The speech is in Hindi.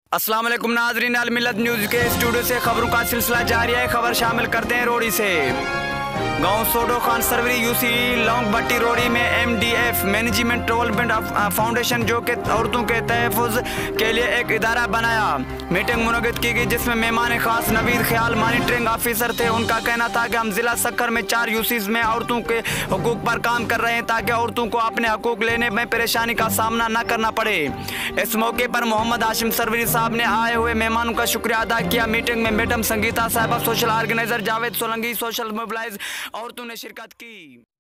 अस्सलाम वालेकुम नाज़रीन, अल मिल्लत न्यूज़ के स्टूडियो से खबरों का सिलसिला जारी है। खबर शामिल करते हैं रोड़ी से। गांव सोडो खान सरवरी यूसी लौंग भट्टी रोड़ी में MDF मैनेजमेंट डेवलपमेंट फाउंडेशन जो कि औरतों के तहफ़्फ़ुज़ के लिए एक इदारा बनाया। मीटिंग मुनक़िद की गई जिसमें मेहमान खास नवीद ख्याल मॉनिटरिंग ऑफिसर थे। उनका कहना था कि हम ज़िला सक्कर में 4 यूसीज़ में औरतों के हकूक़ पर काम कर रहे हैं ताकि औरतों को अपने हकूक़ लेने में परेशानी का सामना न करना पड़े। इस मौके पर मोहम्मद हाशिम सरवरी साहब ने आए हुए मेहमानों का शुक्रिया अदा किया। मीटिंग में madam Sangeeta Sahiba, social organiser Javed Solanki, social mobilise औरतों ने शिरकत की।